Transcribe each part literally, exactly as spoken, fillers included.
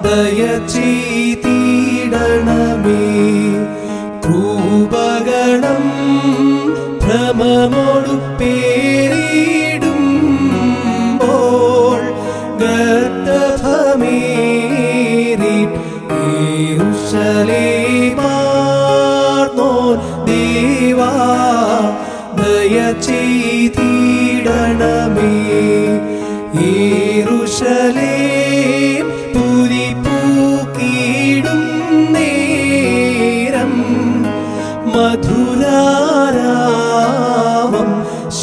ദയ ചെയ്തിടണമേ. കൃപഗണം ഭ്രമമോടു പേരിടുമ്പോൾ ഗർഭമേറി യെരൂശലേമാർന്നോൻ ദേവാ ദയ ചെയ്തിടണമേ. യെരൂശലേം പുരി പൂക്കിടും നേരം മധുരാരാമം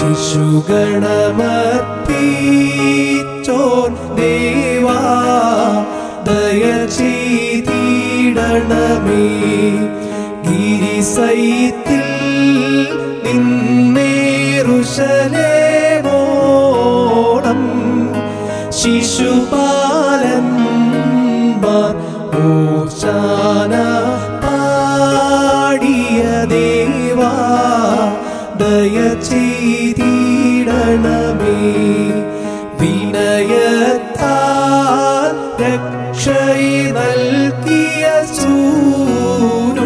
ശിശുഗണമർപ്പിച്ചോൻ ദേവാ ദയ ചെയ്തിടണമേ. ഗിരിസൈത്തിൽ നിന്നേറുശലേമോളം ശിശുപാലന്മാർ ഓശാന പാടിയ ദേവാ ദയ ചെയ്തിടണമേ. വിനയത്താൽ രക്ഷയെ നൽകിയ സൂനു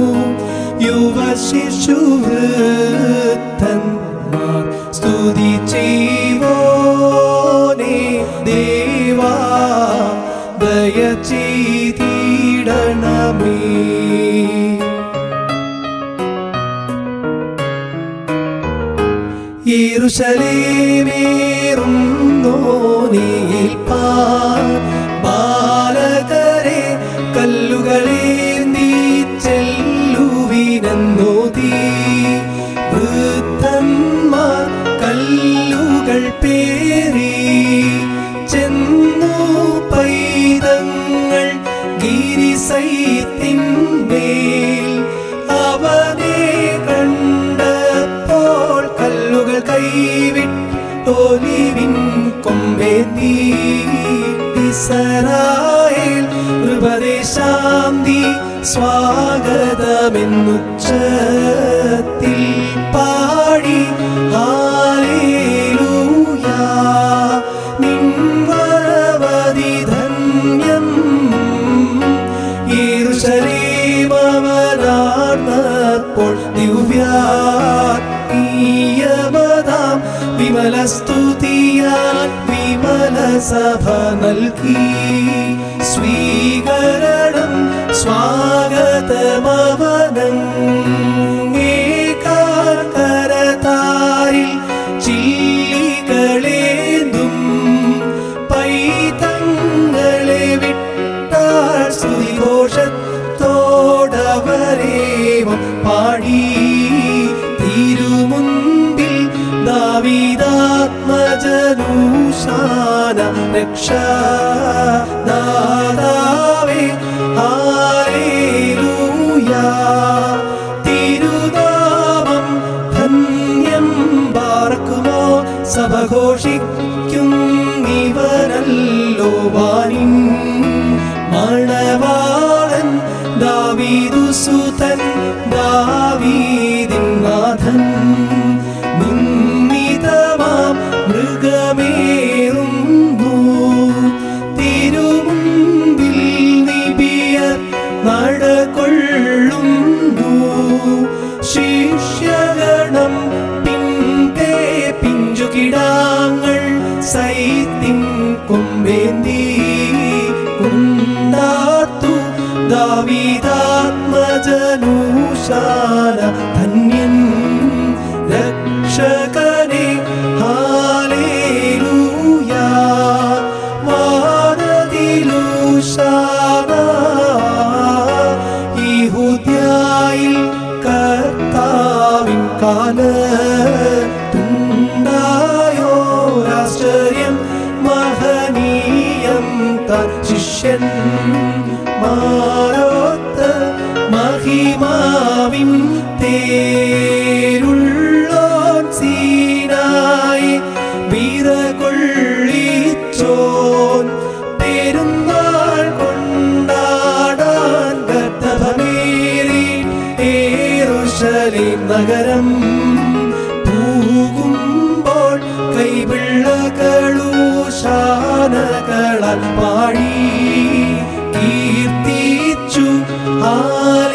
യുവശിശുവൃദ്ധന്മാർ സ്തുതി ചെയ്വോനേ ദേവാ ദയ ചെയ്തിടണമേ. യെരൂശലേമേറുന്നോനേൽപ്പാൻ ബാലകരെ കല്ലുകളേന്തി ചെല്ലുവിനെന്നോതി. വൃദ്ധന്മാർ കല്ലുകൾ പേറി ചെന്നു പൈതങ്ങൾ ഗിരിസൈത്തിന്മേൽ. അവനെ കണ്ടപ്പോൾ കല്ലുകൾ കൈവിട്ടൊലിവിൻ കൊമ്പേന്തി. ഇസ്രായേൽ ഉപദേശാന്തി സ്വാഗതമെന്നുച്ചത്തിൽ പാടി ഹല്ലേലൂയാ. നിൻവരവധി ധന്യം യെരൂശലേമവനാർന്നപ്പോൾ ദിവ്യാത്മീയമതാം വിമല സ്തുതിയാൽ വിമല സഭ നൽകി. സ്വീകരണം സ്വാഗതമവനേകാകരതാരിൽ ചില്ലികളേന്തും പൈതങ്ങളെ വിട്ടാൽ സ്തുതിഘോഷത്തോടവരേവം പാടി. തിരുമുൻപിൽ ദാവീദാത്മജനൂശാന രക്ഷാദാതാവേ ഹല്ലേലൂയാ. തിരുനാമം ധന്യം ബാർക്കുമോ സഭ ഘോഷിക്കും ഇവനല്ലോ വാനിൻ മണവാളൻ ദാവീദുസുതൻ ദാവീദിൻ നാഥൻ. നിന്ദിതമാം മൃഗമേറുന്നു തിരുമുൻപിൽ നിബിയർ നടകൊള്ളുന്നു. ശിഷ്യഗണം പിൻപേ പിഞ്ചുകിടാങ്ങൾ സൈത്തിൻ കൊമ്പേന്തി കുണ്ടാർത്തു ദാവീദാത്മജനൂശാന ധന്യൻ രക്ഷകനെ ഹല്ലേലൂയാ. വാനതിലൂശാന യഹൂദ്യയിൽ കർത്താവിൻ കാലത്തുണ്ടായോരാശ്ചര്യം മഹനീയം താൻ ശിഷ്യൻ മാരോത്ത് മഹിമാവിൻ തേരുള്ളോൻ സീനായി വിറകൊള്ളിച്ചോൻ. പെരുന്നാൾ കൊണ്ടാടാൻ ഗർഭമേറി യെരൂശലേം നഗരം പൂകുമ്പോൾ കൈപിള്ളകളൂശാനകളാൽ പാടി ഹാലേലൂയ.